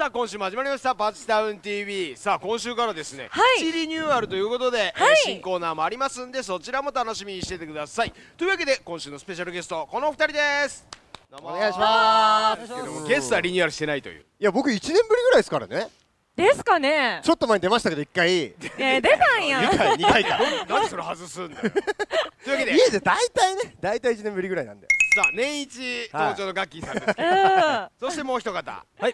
さあ今週も始まりましたパチタウン TV。 さあ今週からですね、 はいリニューアルということで、 はい新コーナーもありますんで、そちらも楽しみにしててください。というわけで今週のスペシャルゲストこのお二人です。 お願いします。 けどもゲストはリニューアルしてないという。 いや僕1年ぶりぐらいですからね。 ですかね。 ちょっと前に出ましたけど1回出たんや。 2回か何それ外すんだよ。というわけで家で大体1年ぶりぐらいなんで。 さあ年一登場のガッキーさんですけど、そしてもう一方、 はい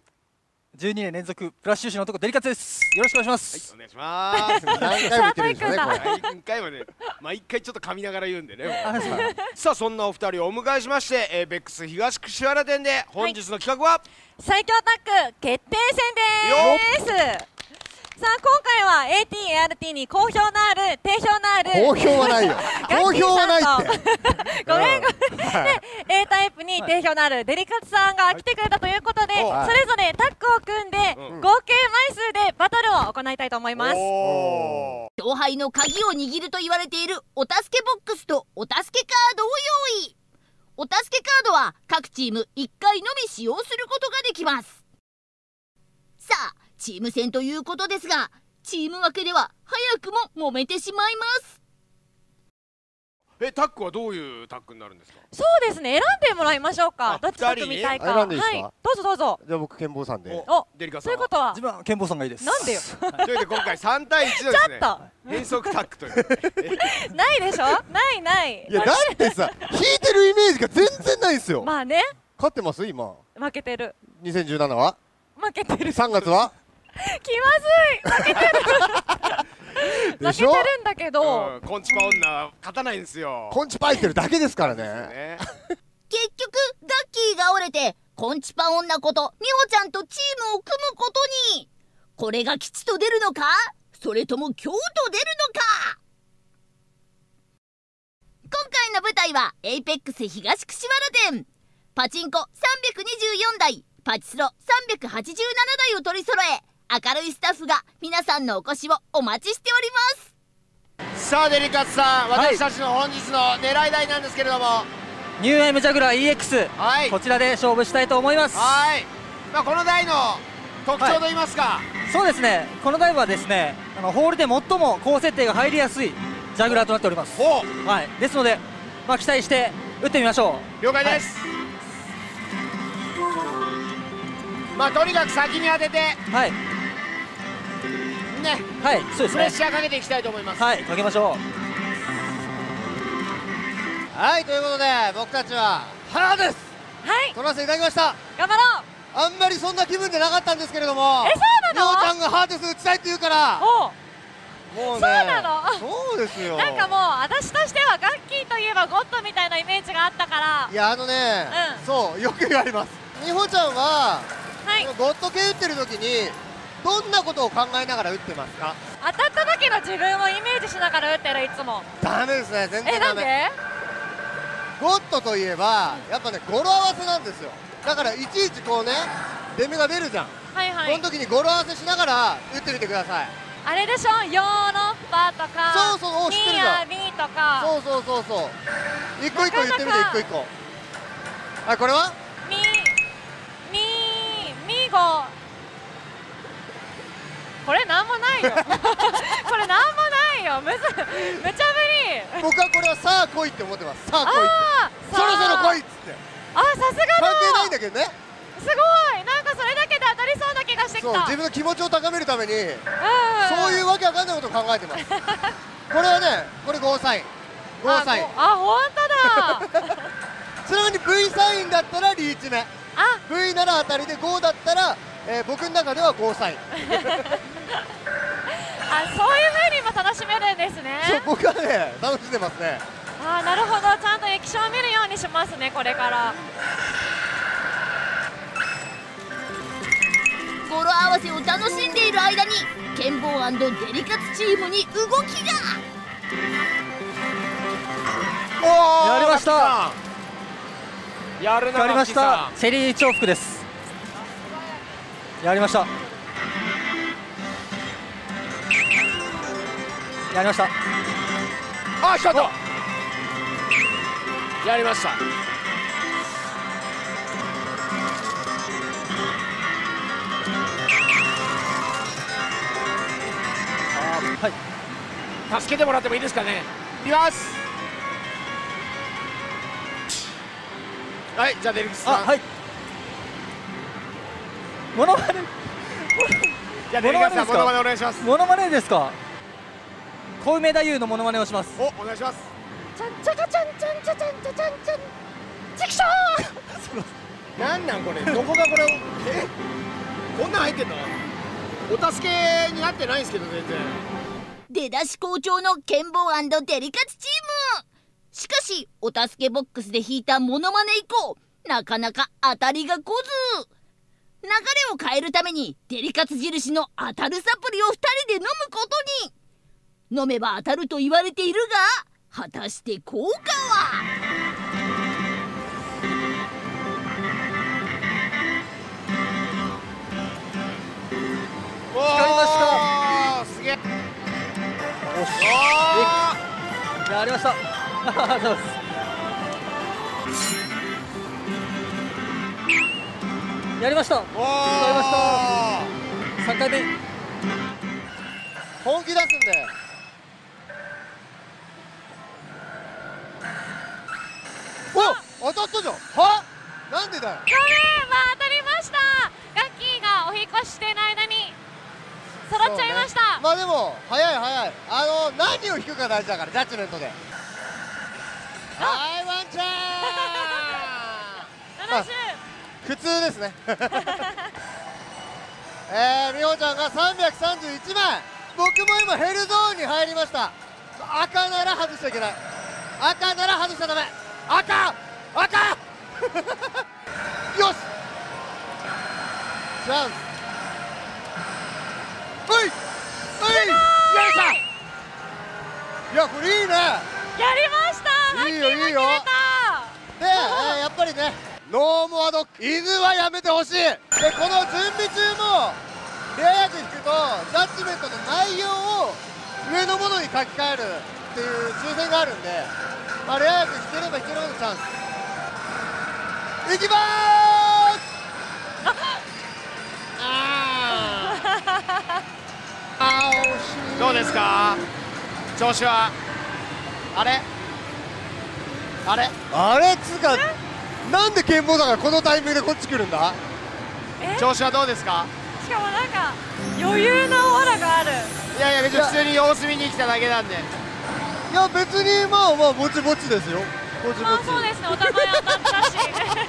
。12年連続プラス収支の男デリカツです。よろしくお願いします。 お願いします。 何回も言ってるんですよねこれ。 何回もね、毎回ちょっと噛みながら言うんでね。さあそんなお二人をお迎えしまして、ベックス東串原店で本日の企画は、 最強タッグ決定戦です。さあ今回は AT、ART に定評のある好評はないよ。好評はないってごめんで A タイプに定評のあるデリカツさんが来てくれたということで、 はいそれぞれタッグを組んで、合計枚数でバトルを行いたいと思います。 勝敗の鍵を握ると言われているお助けボックスとお助けカードを用意。お助けカードは各チーム1回のみ使用することができます。さあチーム戦ということですが、チーム分けでは早くも揉めてしまいます。 タッグはどういうタッグになるんですか？ そうですね、選んでもらいましょうか。どっちと組みたいか。 選んでいいですか？ はい、どうぞどうぞ。 じゃあ僕健坊さんで。 お、 デリカさんそういうことは自分は健坊さんがいいです。 なんでよ。 というわけで今回3対1のですね、変則タッグというないでしょ。ないいやだってさ引いてるイメージが全然ないんですよ。 まあね、 勝ってます今。 負けてる。 2017は負けてる。 3月は気まずい。負けてる。負けてるんだけど、 コンチパ女は勝たないんですよ。 コンチパイてるだけですからね。 結局ガッキーが折れてコンチパ女こと美穂ちゃんとチームを組むことに。これが吉と出るのか、それとも凶と出るのか。今回の舞台はエイペックス東串原店。パチンコ324台、パチスロ387台を取り揃え、明るいスタッフが皆さんのお越しをお待ちしております。 さあデリカツさん、私たちの本日の狙い台なんですけれども、 ニューエムジャグラー EX、 はい、 こちらで勝負したいと思います。 はい、この台の特徴といいますか、 そうですね、この台はですね、ホールで最も高設定が入りやすいジャグラーとなっております。はい、ですので、期待して打ってみましょう。 了解です。とにかく先に当ててはいね、 はい、そうですね、 プレッシャーかけていきたいと思います。 はい、かけましょはい、ということで僕たちはハーです。 はい、 取らせていただきました。 頑張ろう。 あんまりそんな気分でなかったんですけれども、 そうなの？ みほちゃんがハーデス打ちたいって言うからお、 もうね、 そうなの？ そうですよ。 なんかもう私としてはガッキーといえばゴッドみたいなイメージがあったから。 いやそうよく言われます。みほちゃんは、 はい、 ゴッド系打ってる時にどんなことを考えながら打ってますか？ 当たった時の自分をイメージしながら打ってる、いつも。 ダメですね、全然ダメ。 なんで？ ゴッドといえばやっぱね語呂合わせなんですよ。だからいちいちこうね出目が出るじゃん。 はいはい。 その時に語呂合わせしながら打ってみてください。 あれでしょ、ヨーロッパとか、 そうそう、知ってるじゃん。 ミヤビとか。 そう一個一個言ってみて、一個一個。あ、これはミゴ。これなんもないよ。これなんもないよ。むちゃぶり。 僕はこれはさあ来いって思ってます。さあ来いって、そろそろ来いっつって。 あ、さすがだ。 関係ないんだけどね。 すごい、なんかそれだけで当たりそうな気がしてきた。 そう、自分の気持ちを高めるためにそういうわけわかんないことを考えてます。これはね、これゴーサイン。ゴーサイン。 あ、ほんとだ。 ちなみに V サインだったらリーチ目、 V なら当たりで5だったら、僕の中ではゴーサイン。 あ、そういう風にも楽しめるんですね。 そう、僕はね楽しんでますね。 あ、なるほど、ちゃんと液晶を見るようにしますね、これから。 語呂合わせを楽しんでいる間に健坊&デリカツチームに動きが。 やりました。 やるな、 やりました。セリー重複です。やりました。やりました。 あ、ショット。やりました。 助けてもらってもいいですかね。いきます。はい、じゃあデリクスさん。 はい。モノマネ。 じゃあデリクスさんモノマネお願いします。 モノマネですか。小梅太夫のモノマネをします。 お願いします。 ちゃんちゃかちゃんちゃんちゃちゃんちゃちゃんちゃんチクショー。 なんなんこれ、どこがこれをこんなん入ってんの。お助けになってないんですけど全然。 出だし好調のケンボー&デリカツチーム。しかしお助けボックスで引いたモノマネ以降、なかなか当たりが来ず。流れを変えるためにデリカツ印の当たるサプリを2人で飲むことに。飲めば当たると言われているが、果たして効果は。 光りました。 すげえ。 よし。やりました。そうです。やりました。やりました。3回目。 本気出すんで。お、当たったじゃん。は？なんでだよ。 ごめん、当たりました。ガッキーがお引越ししている間に揃っちゃいました。 まあでも早い早い。何を引くか大事だから、ジャッジメントで。はい、ワンちゃん。 楽しい。 普通ですね。美穂ちゃんが331枚。僕も今ヘルゾーンに入りました。赤なら外しちゃいけない。赤なら外しちゃダメ。赤よし、チャンス。おいおい、よいしょ。いや、これいいね。 やりました。 いいよいいよ。で、やっぱりね、ノーモアドッグ、犬はやめてほしい。で、この準備中もレア役引くとジャッジメントの内容を上のものに書き換えるっていう抽選があるんで、まあ、レア役引ければ引けるほどチャンス。いきまーす。 どうですか調子は。あれつうか、なんでケンボーだからこのタイミングでこっち来るんだ。 調子はどうですか。 しかもなんか余裕のオーラがある。 いやいや、別に普通に様子見に来ただけなんで。 いや、別にまあまあぼちぼちですよ。ぼちぼち。 まあそうですね、お互い当たったし。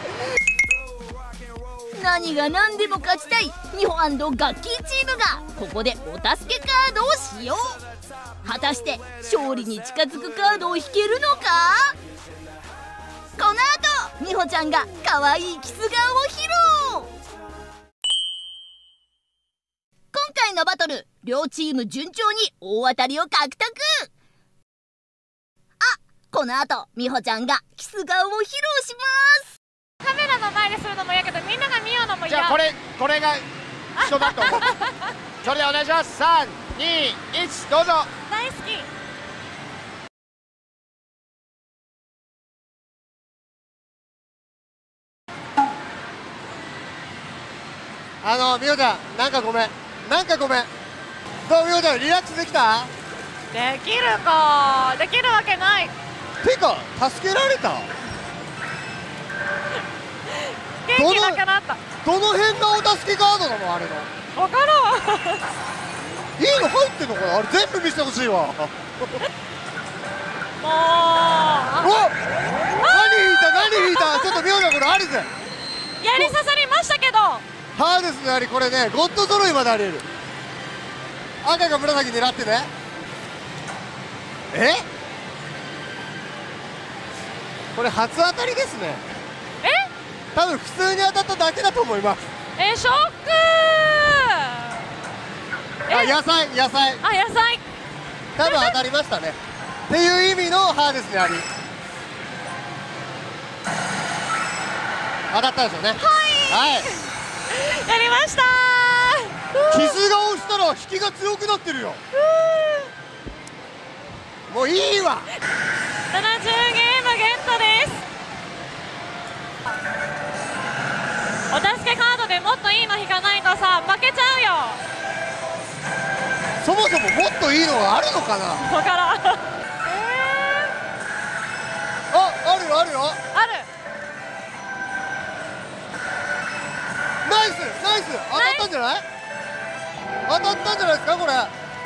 何が何でも勝ちたいミホ&ガッキーチームがここでお助けカードを使用。果たして勝利に近づくカードを引けるのか。この後ミホちゃんが可愛いキス顔を披露。今回のバトル、両チーム順調に大当たりを獲得。この後ミホちゃんがキス顔を披露します。 カメラの前でするのも嫌けど、みんなが見ようのも嫌。 じゃあこれが一緒だと思う。それではお願いします。3、2、1、どうぞ。 大好き。 みほちゃん、なんかごめん。どう、みほちゃん、リラックスできた？ できるか。できるわけない。 てか、助けられた？ 元気なくなった。 どの辺がお助けカードなのあれの。 わからん。 いいの入ってんのかなあれ、全部見せてほしいわ。 もう。 お、何引いたちょっとみほちゃん、これあるぜ。 やり刺さりましたけど。 ハーデスのやり、これね、ゴッド揃いまでありえる。赤が紫狙ってね。これ初当たりですね。多分普通に当たっただけだと思います。 ショック。 野菜。 野菜。 多分当たりましたね。っていう意味のハーデスのやり。当たったんですよね。はい。 やりましたー。傷が押したら引きが強くなってるよ。もういいわ。 70ゲームゲットです。お助けカードでもっといいの引かないとさ、負けちゃうよ。 そもそももっといいいのがあるのかな。 わからん。 あるよあるよ。 ある。 ナイスナイス、当たったんじゃない？当たったんじゃないですかこれ。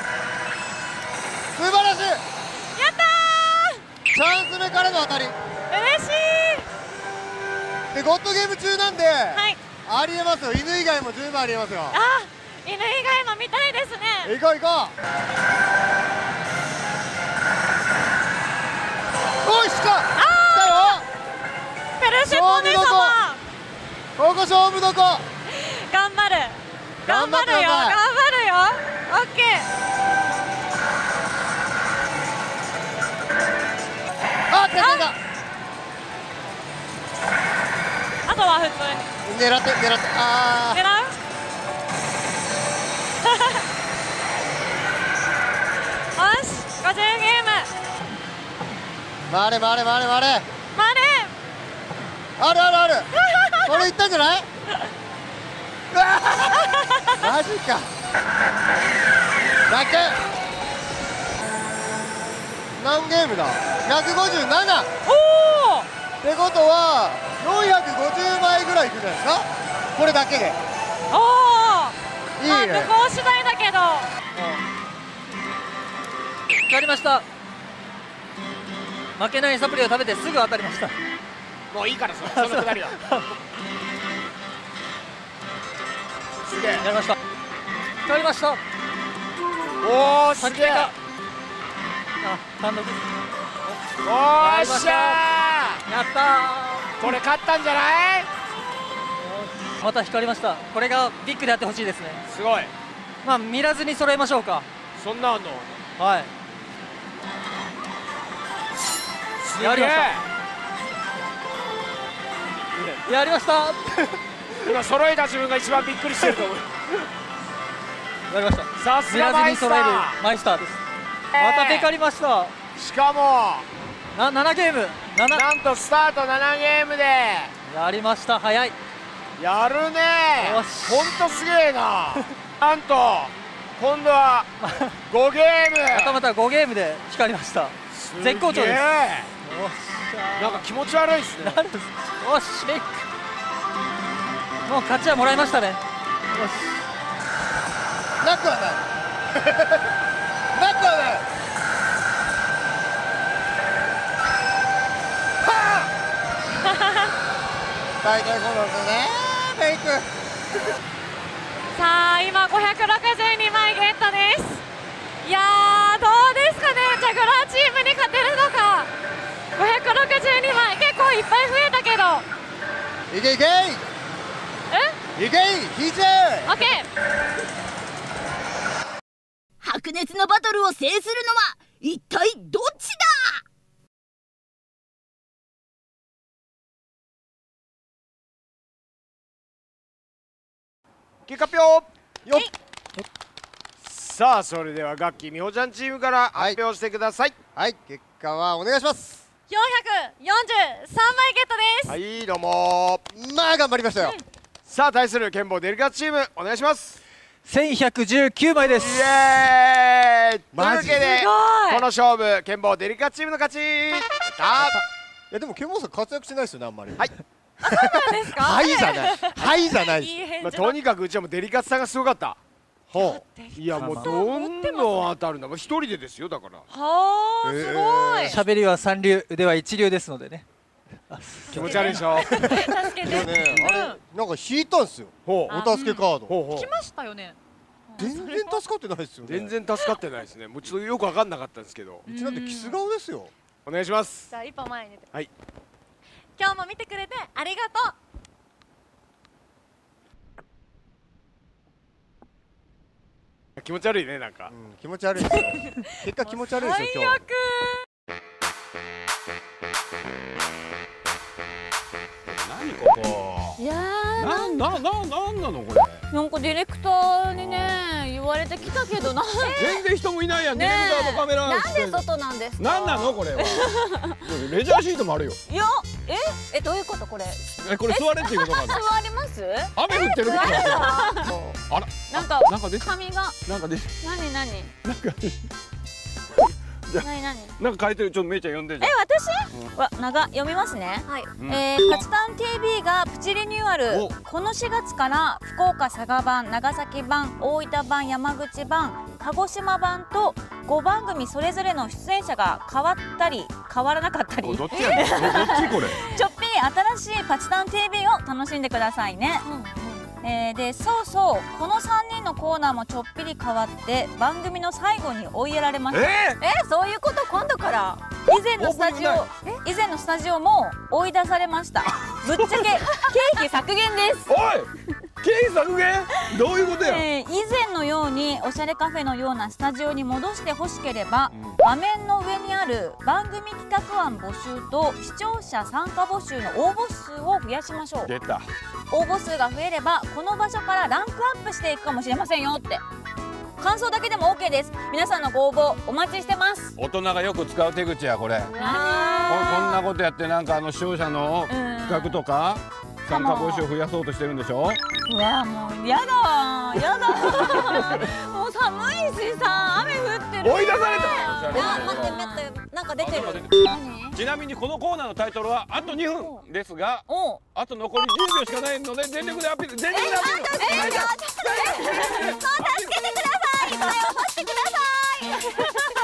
素晴らしい。 やったチャンス目からの当たりー。嬉しい。 でゴッドゲーム中なんで、 はい。 ありえますよ。犬以外も十分ありえますよ。 あ、犬以外も見たいですね。 行こう行こう。おいしか来たよ。 ペルシェポネ様。 ここ勝負どこ。 頑張る。頑張るよ。頑張るよ。オッケー。 あ、手だ。 あとは普通に狙ってあ狙うよし、50ゲーム。 回れ回れ回れ回れ。 まれあるあるある。これいったんじゃない？うわーマジか。だけ何ゲームだ？ 157。 おお。 ってことは450枚ぐらいいくんじゃないですか、これだけで。 おお。 いいね。 向こう次第だけど。 光りました。負けないサプリを食べてすぐ当たりました。 もういいからそのくだりは。すげえ。 やりました。光りました。 おお、すげえ。 あ、単独。 おーっしゃやったー。これ勝ったんじゃない？ ー。また光りました。これがビッグであってほしいですね。 すごい。 まあ見らずに揃えましょうか。 そんなあんの？ はい。 すげえ。 やりました。やりました。 今揃えた自分が一番びっくりしてると思う。 やりました。 さす見らずがマイスタに揃えるー。 マイスターです。また光りました。 しかも 7ゲーム。7。 なんとスタート7ゲームでやりました。早い。 やるねー。 よしほんとすげえな。なんと今度は5ゲーム。 また5ゲームで光りました。絶好調です。よっしゃー。 なんか気持ち悪いですね。 なんです。よし、メイク。もう勝ちはもらいましたね。よし。 なくはない。なくはない。大体そうなんですよね。メイク。 さあ今562枚ゲットです。いやーどうですかね、ジャグラーチームに勝てるのか。562枚結構いっぱい増えたけど。 いけいけいけい、引いちゃえ。 オッケー。 白熱のバトルを制するのは一体どっちだ。 結果表よっ。さあそれではガッキーみほちゃんチームから発表してください。 はい、結果はお願いします。 443枚ゲットです。 はいどうもまあ頑張りましたよ。 さあ対する剣坊デリカチームお願いします。 1119枚です。 イエーイ。というマジわけですごいこの勝負剣坊デリカチームの勝ち。 いやでもケンモンさん活躍してないですよね、あんまり。 はい。 そうなんですか。 はいじゃない。はいじゃないです。 いい返事。 とにかくうちはもうデリカツさんがすごかった。 ほう。 いやもうどんどん当たるんだ。もう一人でですよだから。 はあ、すごい。 喋りは三流、腕は一流ですのでね。 気持ち悪いでしょ。 助けて。 いやね、あれなんか引いたんですよ。 ほうお助けカード。 ほうほう来。ましたよね。 全然助かってないですよね。 全然助かってないですね。もうちょっとよく分かんなかったんですけど。 うちなんてキス顔ですよ。 お願いします。 じゃあ一歩前に出て。 はい。 今日も見てくれてありがとう。 気持ち悪いねなんか。 うん、気持ち悪いですよ。結果気持ち悪いですよ今日。 最悪。 何ここ。 いやーなんなのこれ。 なんかディレクターにね言われてきたけどな。 全然人もいないやん。ディレクターとカメラ。 なんで外なんですか。 なんなのこれは。レジャーシートもあるよ。 いや、どういうことこれ。 これ座れっていうことかな。 座ります？ 雨降ってるけど。あら。 なんか髪が。 なんかで。 何。 なんか。 何。 なんか書いてる。ちょっとめいちゃん読んで。 私？読みますね。はい。パチタン TV がプチリニューアル。この4月から福岡佐賀版、長崎版、大分版、山口版、鹿児島版と5番組それぞれの出演者が変わったり変わらなかったり。 どっちやねん。どっちこれ。 ちょっぴり新しいパチタン TV を楽しんでくださいね。でそうこの3人のコーナーもちょっぴり変わって番組の最後に追いやられました。そういうこと。今度から以前のスタジオも追い出されました。ぶっちゃけ経費削減です。 おい、経費削減どういうことや。 以前のようにおしゃれカフェのようなスタジオに戻してほしければ、画面の上にある番組企画案募集と視聴者参加募集の応募数を増やしましょう。 出た。 応募数が増えればこの場所からランクアップしていくかもしれませんよって。感想だけでも OK です。皆さんのご応募お待ちしてます。 大人がよく使う手口やこれ。こんなことやってなんか視聴者の企画とか参加募集を増やそうとしてるんでしょ。 うわもうやだもう寒いしさ、雨降ってる。 追い出された。 待ってなんか出てる。 ちなみにこのコーナーのタイトルはあと2分ですが、あと残り10秒しかないので全力でアピール。助けてください。助けてください。